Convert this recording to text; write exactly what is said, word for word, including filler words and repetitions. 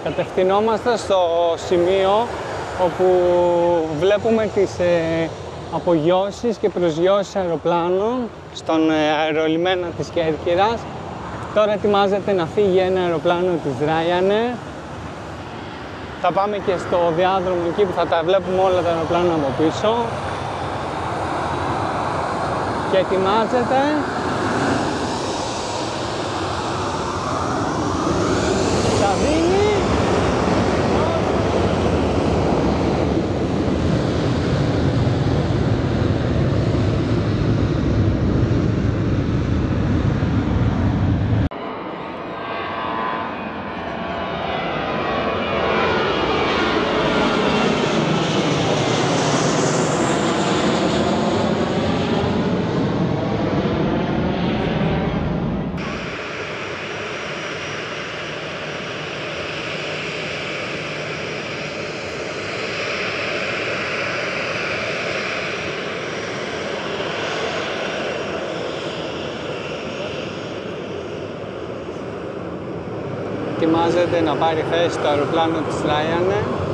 Κατευθυνόμαστε στο σημείο όπου βλέπουμε τις ε, απογειώσεις και προσγειώσεις αεροπλάνων στον ε, αερολιμένα της Κέρκυρας. Τώρα ετοιμάζεται να φύγει ένα αεροπλάνο της Ryanair. Θα πάμε και στο διάδρομο εκεί που θα τα βλέπουμε όλα τα αεροπλάνα από πίσω. Και ετοιμάζεται θα δίνει ετοιμάζεται να πάρει θέση στο αεροπλάνο της Ryanair.